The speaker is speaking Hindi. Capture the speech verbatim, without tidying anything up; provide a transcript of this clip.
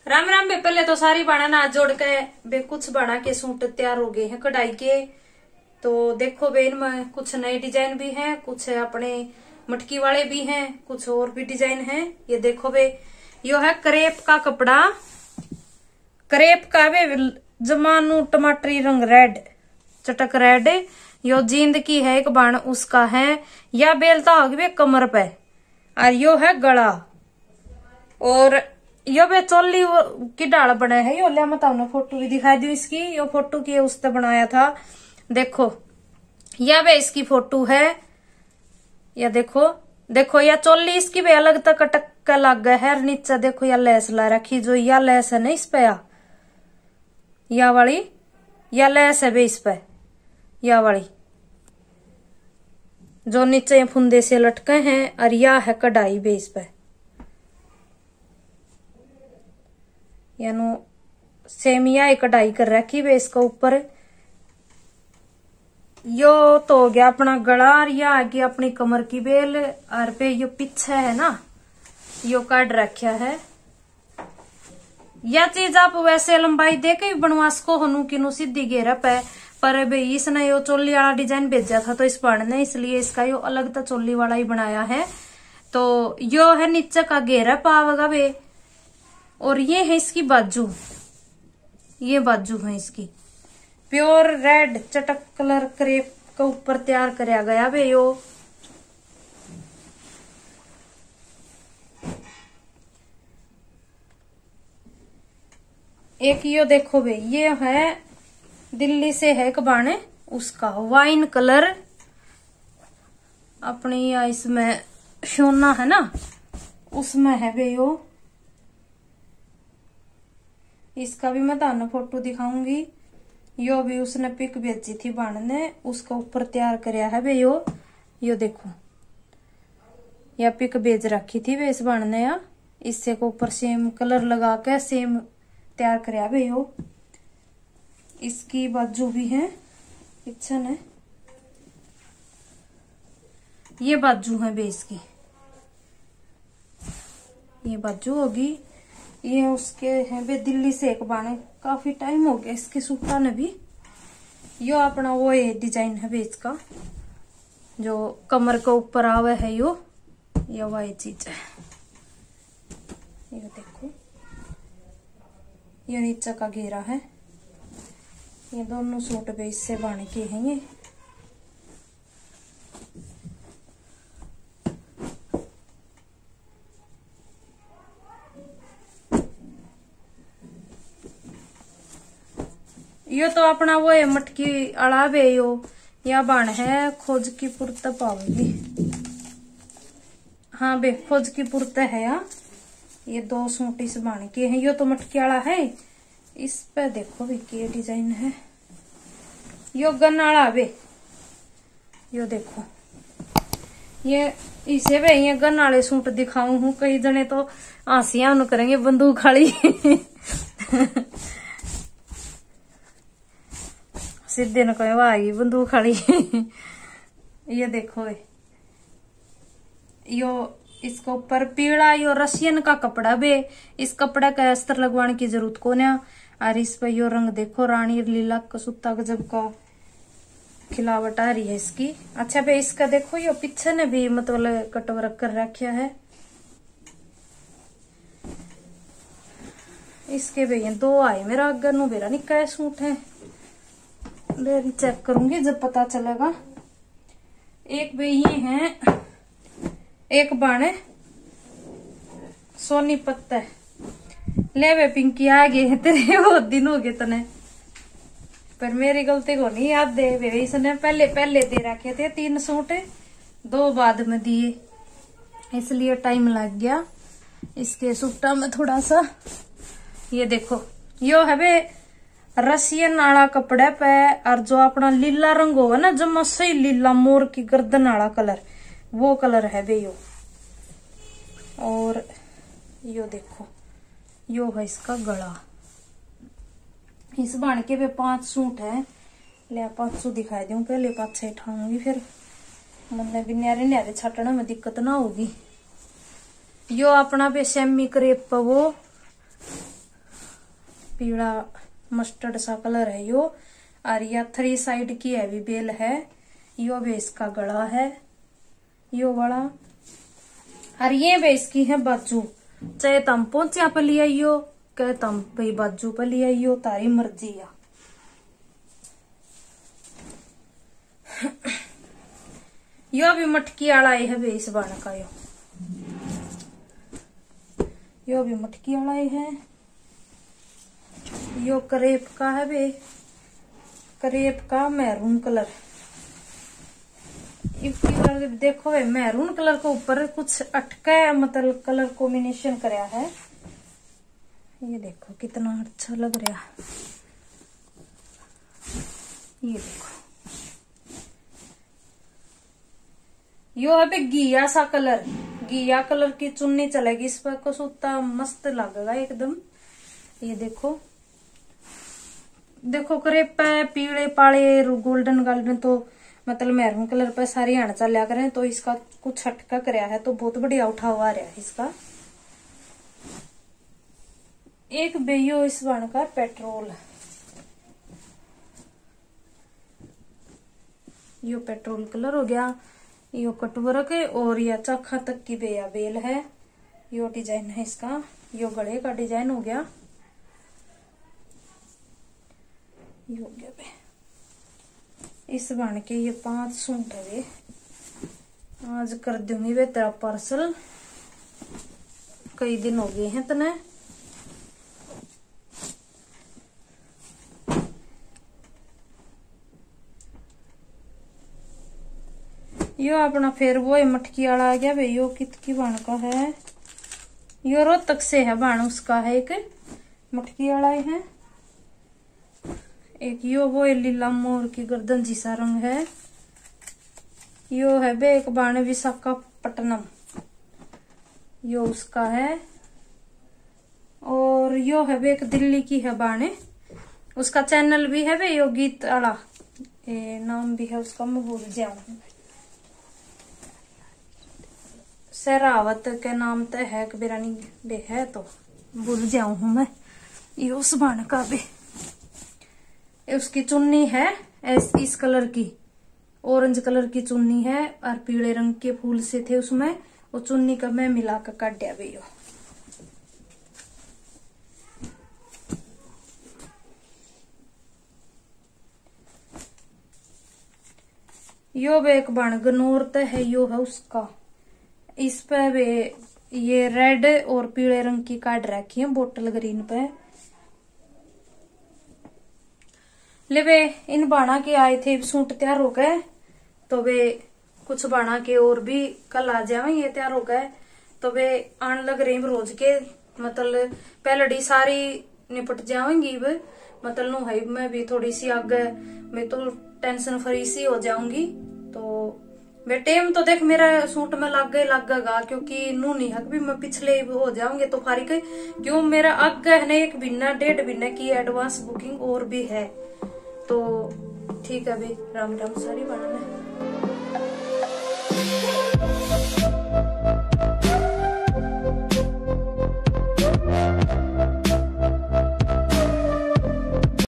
राम राम बे। पहले तो सारी बाणा ना जोड़ के बे कुछ बाणा के सूट तैयार हो गए हैं कढ़ाई के। तो देखो बे इनमें कुछ नए डिजाइन भी हैं, कुछ अपने मटकी वाले भी हैं, कुछ और भी डिजाइन हैं। ये देखो बे, यो है क्रेप का कपड़ा, क्रेप का बे जमानू टमाटरी रंग रेड चटक रेड। यो जींद की है एक बाण उसका है, या बेलता होगी बे कमर पे। और यो है गला, और यो बे चोली की डाल बना है। यो लिया मैं तुम्हें फोटो भी दिखाई दी इसकी। यो फोटो की उसने बनाया था, देखो या बे इसकी फोटो है। या देखो देखो या चोली इसकी भी अलग तक अटक का लग गया है। नीचे देखो या लेस ला रखी, जो या लेस है ना इस पे, या, या वाली या लेस है बे इस पे, या वाली जो नीचे फुंदे से लटके हैं। और या है कढ़ाई बे इस पे, यानो सेमिया कढ़ाई कर रखी बे इसका ऊपर। यो तो हो गया अपना गला, और या आगे अपनी कमर की बेल। और पे यो पीछे है ना, यो काट रखा है। यह चीज आप वैसे लंबाई दे के बनवा सको, हनु किनु सीधी घेरप है। पर बे इसने यो चोली वाला डिजाइन भेजा था तो इस बाण ने, इसलिए इसका यो अलग तो चोली वाला ही बनाया है। तो यो है नीचे का घेरप आवेगा बे, और ये है इसकी बाजू, ये बाजू है इसकी प्योर रेड चटक कलर क्रेप के ऊपर तैयार कराया गया बे यो। एक यो देखो बे, ये है दिल्ली से है कबाने उसका वाइन कलर अपनी, या इसमें सोना है ना उसमें है बे यो। इसका भी मैं ताना फोटो दिखाऊंगी। यो भी उसने पिक भेजी थी बाण ने, उसका ऊपर तैयार कराया है बे यो। यो देखो या पिक भेज रखी थी बे इस बाण ने, या इससे को ऊपर सेम कलर लगा के सेम तैयार कराया बे यो। इसकी बाजू भी है पीछे है, ये बाजू है बे इसकी, ये बाजू होगी। ये उसके हैं बे दिल्ली से एक बाणे, काफी टाइम हो गया इसके सूटा ने भी। यो अपना वो ये डिजाइन है बे इसका, जो कमर के ऊपर आवे है यो, ये वही चीज है। ये देखो ये नीचे का घेरा है। ये दोनों सूट बे इससे बाण के हैं ये। यो तो अपना वो है मटकी अड़ा बे यो, या बाण है खोज की पुरत पावेगी। हाँ बे खोज की पुरत है या। ये दो सूट इस बाण के हैं। यो तो मटकी आला है, इस पे देखो भी के डिजाइन है। यो गन आला बे, यो देखो ये इसे बे ये गन आले सूट दिखाऊ हूँ। कई जने तो हंसियां उन करेंगे बंदूक खाली सीधे न कहे आ गई बंदूक खाली ये देखो बे, यो इसके ऊपर पीला यो रशियन का कपड़ा बे। इस कपड़ा का अस्तर लगवाने की जरूरत को ना। और इस पर यो रंग देखो रानी लीला कसूता गजब का खिलावट आ रही है इसकी। अच्छा बे इसका देखो यो पीछे ने भी मतलब कटवर्क कर रखा है। इसके बे ये दो आए मेरा अगर नु बेरा निका सूट है, बेरी चेक करूंगी जब पता चलेगा। एक बे ये है, एक बाणे सोनी पत्ता ले बे पिंकी आ गए तेरे बहुत दिन हो गए तने, पर मेरी गलती को नहीं याद दे बे। इसने पहले पहले दे रखे थे तीन सूट, दो बाद में दिए, इसलिए टाइम लग गया इसके सूटा में थोड़ा सा। ये देखो यो है बे रसियन आला कपड़े पे, और जो अपना लीला रंग होगा ना जमा सही लीला मोर की गर्दन आला कलर, वो कलर है बे यो। और यो देखो यो है इसका गला। इस बाण के बे पांच सूट है, ले पांच सौ दिखाई दूं पहले, पांच छह उठाऊंगी फिर मतलब भी न्यारे न्यारे छाटने में दिक्कत ना होगी। यो अपना बे सेमी क्रेप पे वो पीला मस्टर्ड सा कलर है यो। और या थ्री साइड की हैवी बेल है। यो भी इसका गला है यो वाला। और ये भी इसकी है बाजू, चाहे तम पोंचिया पे लिया यो कहे तम भाई बाजू पे लिया यो, तारी मर्जी है। यो भी मटकी वाला है बे इस बाण का यो यो भी मटकी वाला है। यो करेप का है बे, करेप का मैरून कलर। देखो वे मैरून कलर के ऊपर कुछ अटका मतलब कलर कॉम्बिनेशन कराया है। ये देखो कितना अच्छा लग रहा है। ये देखो यो है बे घिया सा कलर, घिया कलर की चुन्नी चलेगी इस पर को सूता मस्त लगेगा एकदम। ये देखो देखो करेप पे पीले पाले गोल्डन गोल्डन तो मतलब मैरून कलर पर सारी हण चलिया करें, तो इसका कुछ हटका कराया है तो बहुत बढ़िया उठा हुआ रहा है इसका। एक बेयो इस बाण का पेट्रोल, यो पेट्रोल कलर हो गया। यो कटवर्क और या चाखा तक की बेया बेल है। यो डिजाइन है इसका, यो गले का डिजाइन हो गया। यो हो गया बे इस बाण के ये पांच सूट है वे। आज कर दूंगी वे तेरा पार्सल, कई दिन हो गए हैं तने। यो अपना फिर वो मटकी वाला आ गया भाई। यो कितकी बाण का है, यो रोहतक से है बाण उसका है। एक मटकी वाला है, एक यो वो लीला मोर की गर्दन जैसा रंग है। यो है बे एक बाण विशाखापट्टनम, यो उसका है। और यो है बे एक दिल्ली की है बाण, उसका चैनल भी है बे यो गीत वाला, नाम भी है उसका मैं भूल जाऊं। सहरावत के नाम तो है बिरानी बे है तो भूल जाऊं हूं मैं। ये उस बाण का बे उसकी चुन्नी है इस, इस कलर की, ऑरेंज कलर की चुन्नी है और पीले रंग के फूल से थे उसमें। वो चुन्नी का मैं मिला कर काटा भैया। यो बे एक बाण गनौर है, यो है उसका। इस पे वे ये रेड और पीले रंग की काट रखी है बोतल ग्रीन पे। ले वे इन बाणा के आए थे सूट तैयार हो गए, तो वे कुछ बाणा के और भी कल आ जाए ये तैयार हो गए। तो वे आने लग रही रोज के मतलब पहलड़ी सारी निपट जाएंगी वे मतलब नु है मैं भी थोड़ी सी आगे मैं तो टेंशन फ्री सी हो जाऊंगी। तो वे टेम तो देख मेरा सूट में लग गए लगेगा क्योंकि नू नहीं हक भी मैं पिछले हो जाऊंगे तो फारिक क्यों मेरा आगे है ना एक महीना डेढ़ महीने की एडवांस बुकिंग और भी है। तो ठीक है भाई, राम राम सारी बनाना है।